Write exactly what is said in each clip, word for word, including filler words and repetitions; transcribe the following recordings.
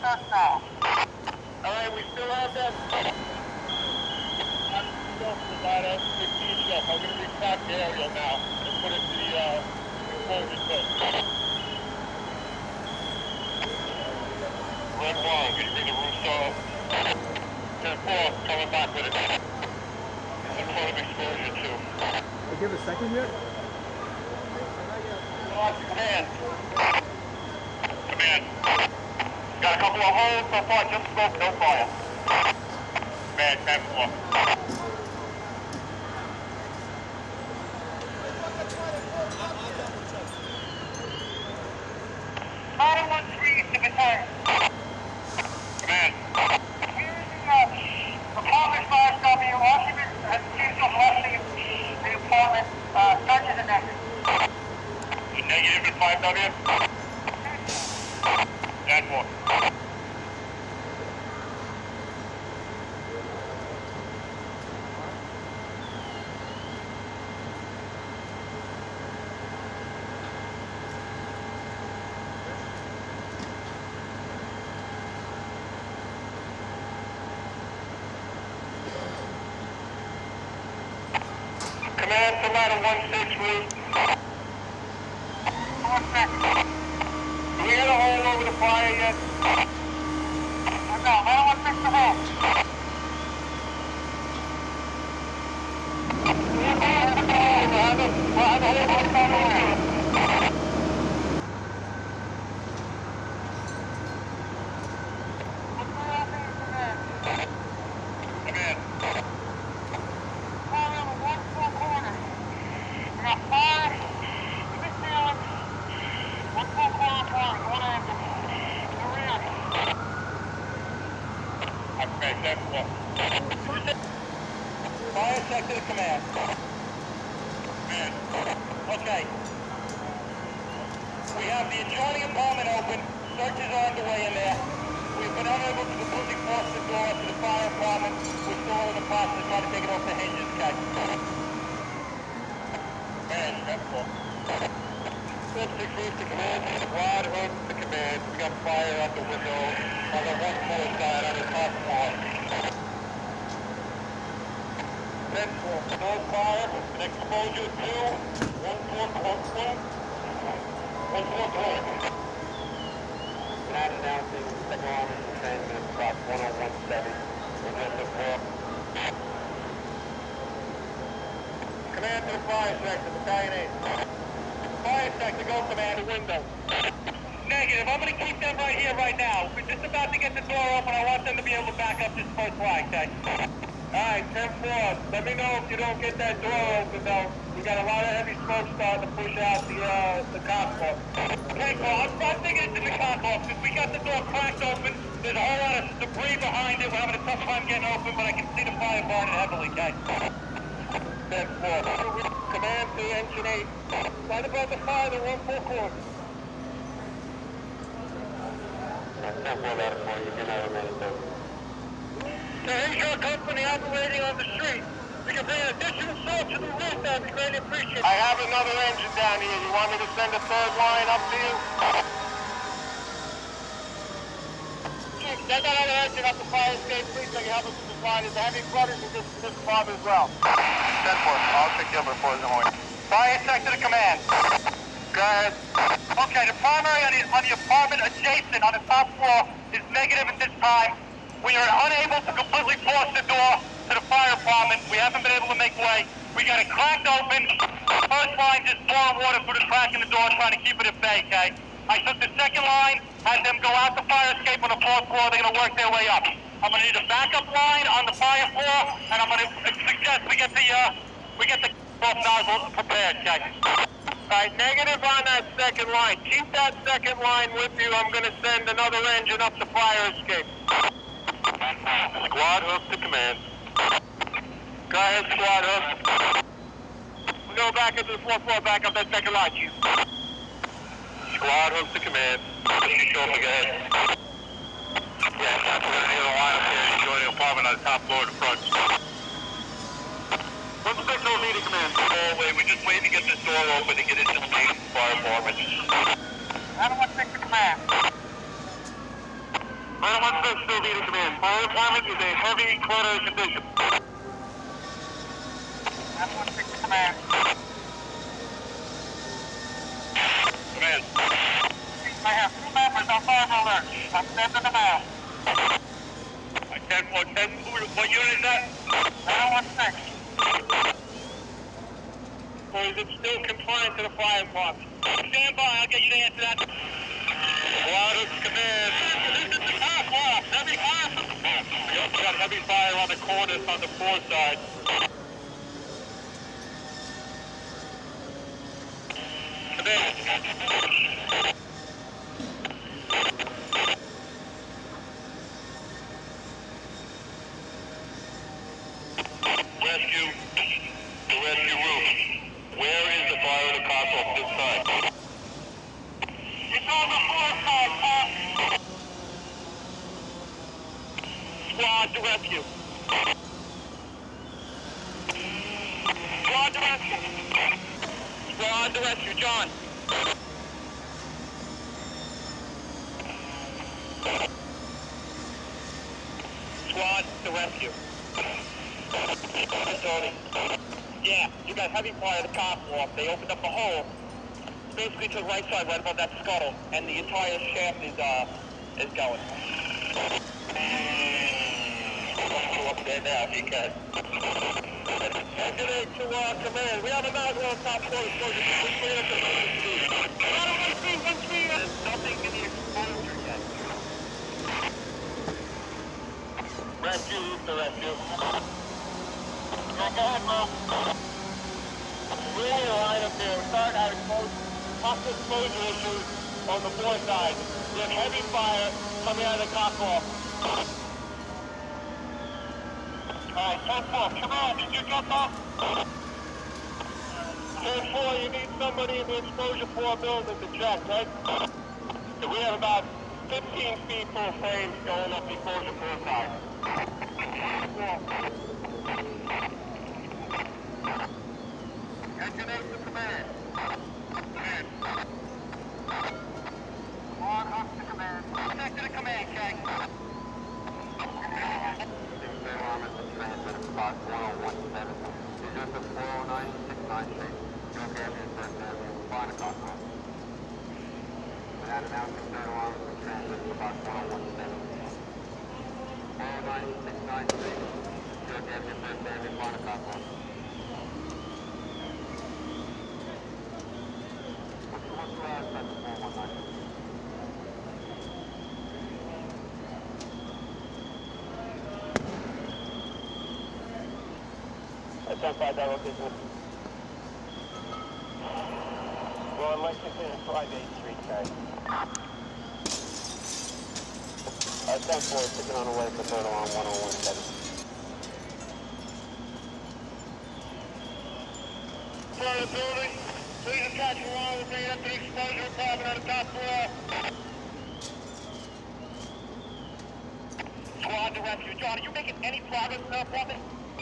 us now. Alright, we still have that. I'm about a fifteen shelf. I'm going to retract the aerial now and put it to the uh, exposure test. Red one, can you read the roof saw? ten four, coming back with it. It's in front of exposure two. Hey, give it a second here. Command. Command. Got a couple of holes so far, just smoke, no fire. Command, ten four. nine one three to return. Command. Apartment five W, occupant has accused of rushing the apartment, uh, searches and exit. Negative at five W? ten four. Command to ladder one six route. One second. Do we get a hole over the fire yet? No, I don't want to fix the hole. We'll have a, we'll have a hole over the fire. Command. Call over one full corner. We got five, six ceilings, one full corner apartment, one angle. The rear. Okay, ten four. Fire check to the command. Command. Okay. We have the adjoining apartment open. Searches are underway in there. We've been unable to completely force the door to the fire apartment. We're still in the process of trying to take it off the hinges, okay? Command, ten four. six roof to command. Squad hook to command. We got fire out the window on the one floor side on the top floor. ten four. No fire. Exposure two. one four corner. one four corner. Not announcing second arm in ten minutes across one oh one seven. Aggressive four. Command to the fire sector, battalion eight. Fire sector, go command, window. Negative, I'm going to keep them right here right now. We're just about to get the door open. I want them to be able to back up this first line, okay? Alright, ten four. Let me know if you don't get that door open, though. We got a lot of heavy smoke starting to push out the, uh, the cockloft. ten four, I'm, I'm thinking it's in the cockloft. Because we got the door cracked open. There's a whole lot of debris behind it. We're having a tough time getting open, but I can see the fire burning heavily, okay? ten four. Command to engine eight. Right above the fire, the one full corner. ten four, ladder four. You can have a minute, though. The insurance company operating on the street. We can bring additional salt to the roof. That would be greatly appreciated. I have another engine down here. You want me to send a third line up to you? Chief, send that other engine up the fire escape, please, so you can help us with this line. There's heavy clutters in this, this farm as well. ten four. I'll take the other report in the morning. Fire check to the command. Go ahead. Okay, the primary on the, on the apartment adjacent on the top floor is negative at this time. We are unable to completely force the door to the fire apartment. We haven't been able to make way. We got it cracked open. First line just pouring water through the crack in the door, trying to keep it at bay, okay? I took the second line, had them go out the fire escape on the fourth floor. They're going to work their way up. I'm going to need a backup line on the fire floor, and I'm going to suggest we get the uh, we get the off nozzle prepared, okay? All right, negative on that second line. Keep that second line with you. I'm going to send another engine up the fire escape. Squad hook to command. Go ahead, squad hook. We go back into the fourth floor, back up that second line, chief. Squad hook to command. Show up again. Yeah, that's we're going to get a line up here and join the apartment on the top floor of the front. What's the signal needed, command? Hallway, we're just waiting to get this door open to get into the main fire apartment. I don't want to fix the command. Fire department is a heavy clutter condition. That's one six to command. Command. I have two members on fire alert. I'm sending them out. ten four ten, what unit is that? nine one six. Or is it still confined to the fire department? Stand by, I'll get you to answer that. Water command. This is the top off. Heavy fire. Yep, we got heavy fire on the cornice on the fore side. Command. Rescue. The rescue room. Where is the fire in the cockloft this time? It's on the floor side, Pop. Squad to rescue. Squad to rescue. Squad to rescue. John. Squad to rescue. Tony. Yeah, you got heavy fire at the cockloft. They opened up a hole, basically to the right side, right above that scuttle, and the entire shaft is uh is going. Go up there now, if you can. Escalate to uh, command. We have a mountain on top floor explosion. Which way is the speed? One speed, one speed. There's nothing in the exposure yet. Rescue, the rescue. Yeah, go ahead, Mo. We're in a line up there. We're starting our possible exposure issues on the floor side. We have heavy fire coming out of the cockloft. Alright, ten four, come on, did you get that? ten four, you need somebody in the exposure floor building to check, right? So we have about fifteen feet full frames going up the exposure floor side. Escalate to command. Command. One up to command. Check to the command, check. Transit spot one oh one seven. Is this the four oh nine six nine street? York Avenue, First Avenue, five o'clock. Without announcing third alarm for transit spot one oh one seven. four oh nine six nine street. York Avenue, First Avenue, five o'clock. What's the one last time four one nine? Identify that location. Well, on Lexington and five eighth Street, guys. Uh, ten four, sticking on the way for third alarm one oh one seven. Fire the building. Please attach your wall. We'll bring it up to the exposure apartment on the top floor. Squad to rescue. John, are you making any progress in that apartment?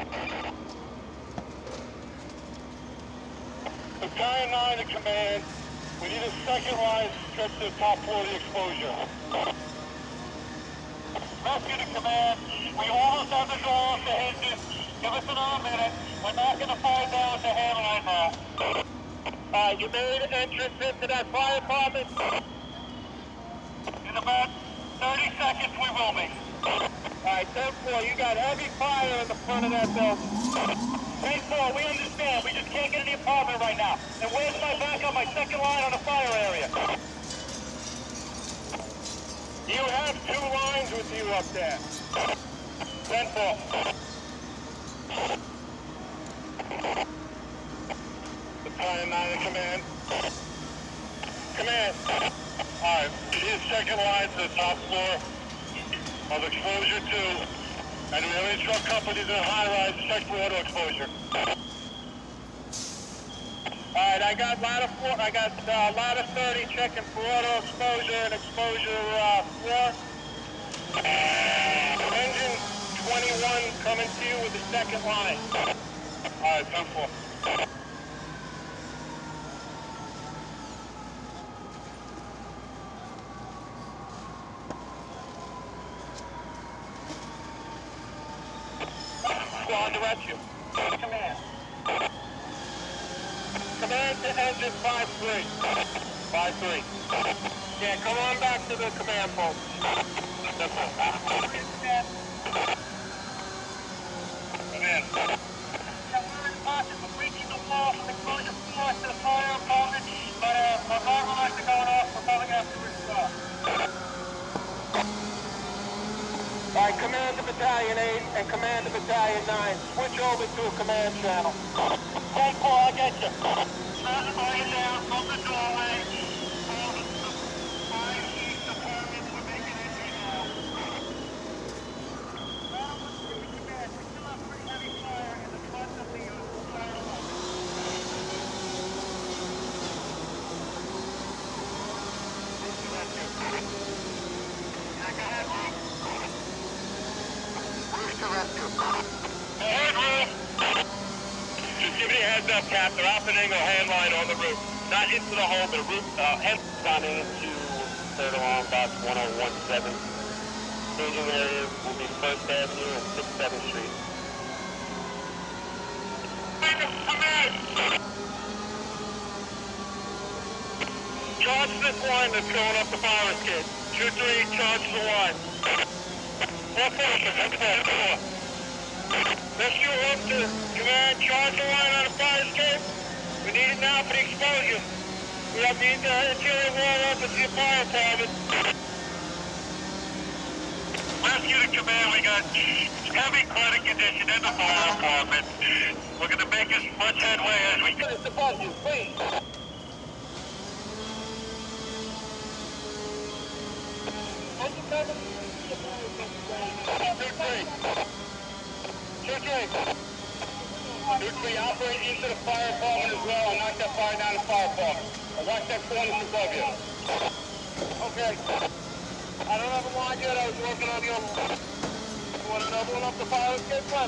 Battalion nine to command. We need a second line stretch to the top floor of the exposure. Rescue to command. We almost have the door off the hinges. Give us another minute. We're knocking the fire down with the hammer right now. Alright, you made an entrance into that fire department. In about thirty seconds we will be. Alright, ten four, you got heavy fire in the front of that building. ten four, we understand. We just can't get in the apartment right now. And where's my backup, my second line on the fire area? You have two lines with you up there. ten four. Battalion nine in command. Command. Alright, his second line to the top floor of exposure two. And we have any truck companies in the high rise check for auto exposure. Alright, I got ladder four, I got uh, ladder thirty checking for auto exposure and exposure uh, four. Engine twenty-one coming to you with the second line. Alright, ten four. on direction. Command. Command to engine five three. five three. Yeah, come on back to the command post. Command. We're in the process of reaching the wall from the closure floor to the fire apartment, but uh, our alarm lights are going off. We're probably going to have to restart. All right, command to Battalion eight and command to Battalion nine. Switch over to a command channel. ten four, I get you. Start the fire down from the doorway. All the fire chief departments, we're making entry now. Round one three, command. We still have pretty heavy fire in the front of the uh, fire alarm. Just give me a heads up, Cap. They're opening a hand line on the roof. Not into the hole, but roof, uh, hand coming into third alarm box one oh one seven. Staging area will be First Avenue and sixth seventh Street. Charge this line that's going up the fire escape. two three, charge the line. four four, four four. Rescue up to command, charge the line on the fire escape. We need it now for the exposure. We have the interior wall open to the fire department. Rescue to command, we got heavy clutter condition in the fire department. We're going to make as much headway as we can. It's above you, please. Two three. Two three. Two three, operate into the fire department as well and knock that fire down the fire department. And watch that cornice above you. Okay. I don't have a line yet, I was working on the other one. You want another one up the fire escape front?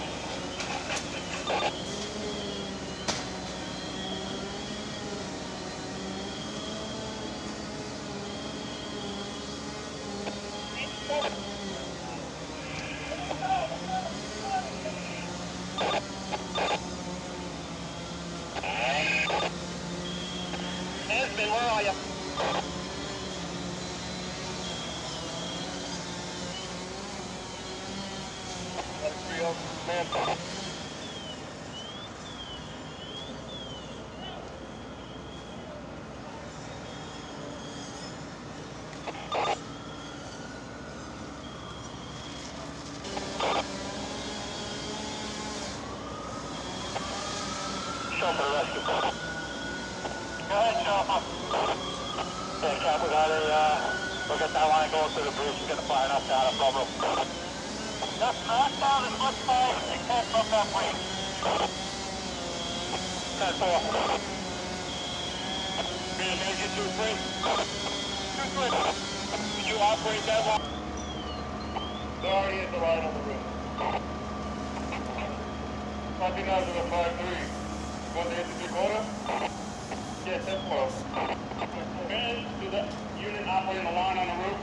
Nesbitt, where are you? three oh, man. Show for the rescue. Go ahead, Chopper. Okay, Cap, we got a, uh, we'll get that line going through the bridge and get the fire knocked down, no problem. That's knocked down as much fire as they can from that way. ten four. Being major two three. two three. Did you operate that one? There already is the line on the roof. Copy now to the five three. Want to hit the three-quarter? Yes, that's close. Command to the unit operating the line on the roof.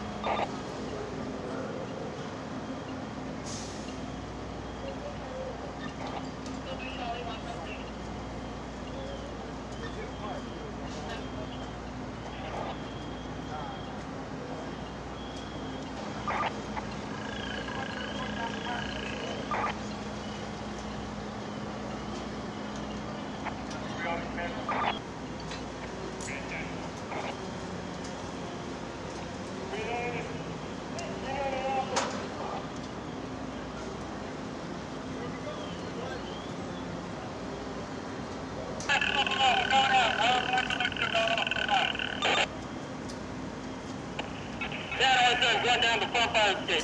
Run down the front fire escape.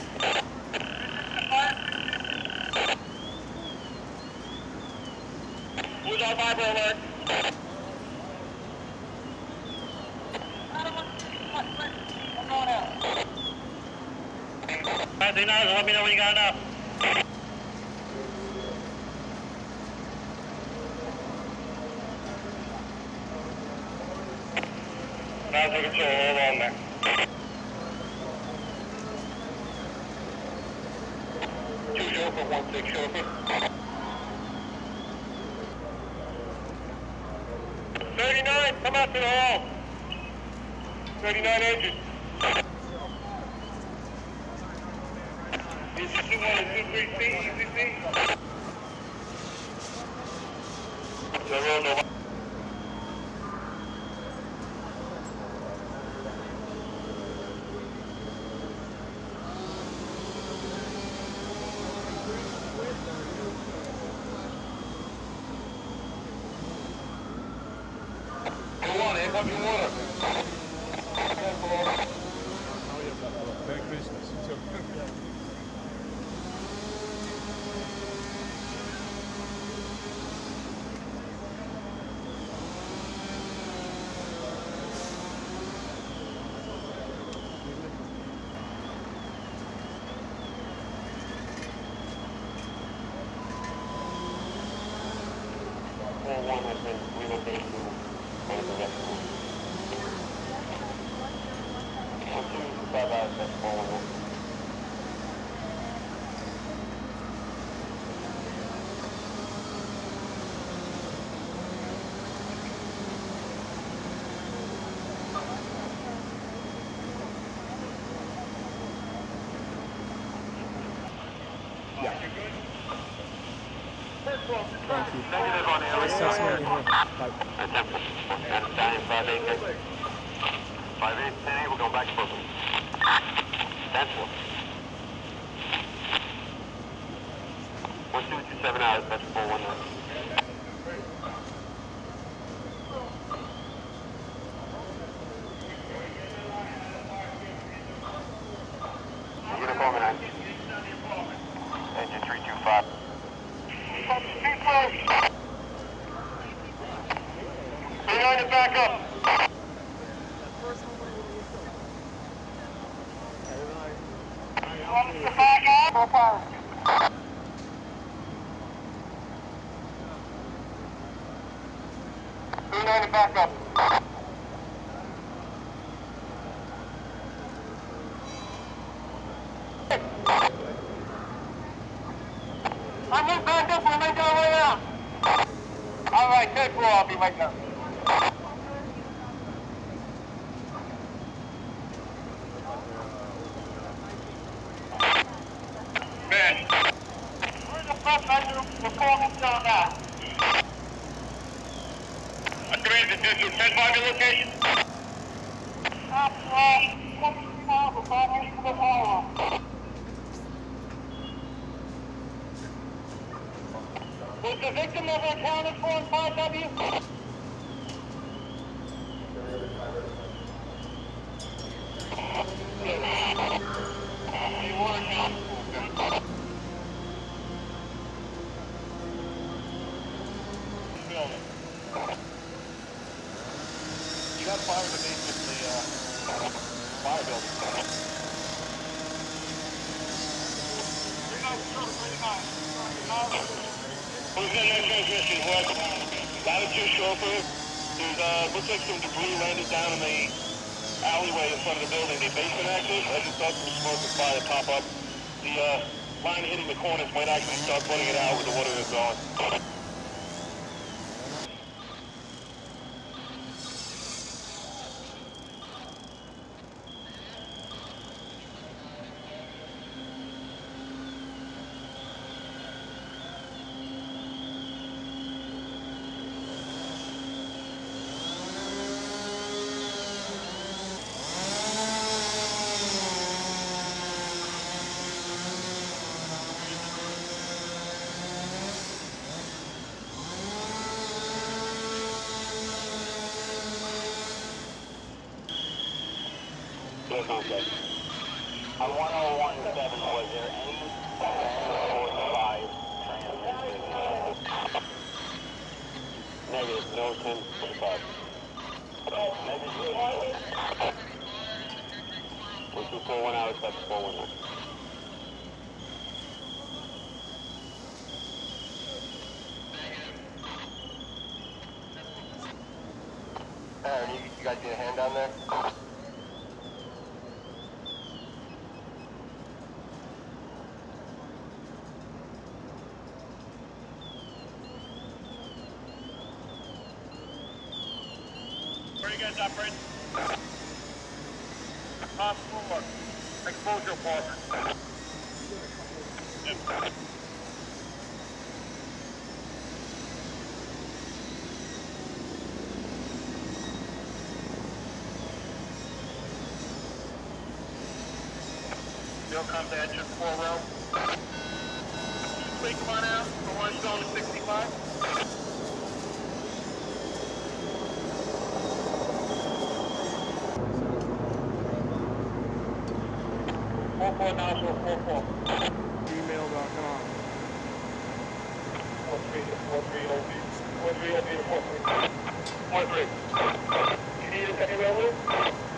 Who's on fiber alert? I'm going out. Alright, they know, let me know when you got enough. Now take control, hold on there. Two, two. Delta one six, chauffeur. thirty-nine, come out to the hall. thirty-nine engine. Is this two one two three C, E C C? Zero, no. Have your water. Merry Christmas. four one has been relocated to one of the restroom. one two five hours, that's four one one. Thank you. Negative on the Nice area. testing over here. Bye. Attempt. And Italian five eight. five eight, ten eight, we're going back to Brooklyn. That's one. one two two seven hours, that's four one nine. Uniform nine. Engine three two five. Behind the back up. Want the back up? Behind the back up. I'm going back up, we'll make our way out. All right, ten four, I'll be right down. Man, where's the front menu performance on that? A three to two to ten five your location? That's right, twenty-three miles before we reach the hall. Was the victim ever accounted for in five W? They were accounted for. Building. You got fire in the basement of the uh, fire building. Who's in that transmission? What? Latitude chauffeur. There's, uh, looks like some debris landed down in the alleyway in front of the building. The basement access, as you start some smoke and fire pop up, the uh, line hitting the cornice might actually start putting it out with the water that's going. Okay. On one oh one seven, was there any four five transmission? Negative, no ten forty-five. Negative. one two four one hours, that's four one nine. Aaron, you, you guys get a hand down there? guys operating? Top floor. Exposure apartment. Yep. They'll come to engine four row. Please come on out. The one's going to sixty-five. Four four now, so four four. Gmail dot com. Four three to four three O B. Four three O B to four three. Four three. You need us anywhere, Lou?